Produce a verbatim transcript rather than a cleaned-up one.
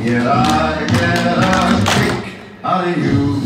Yet I get a kick out of you.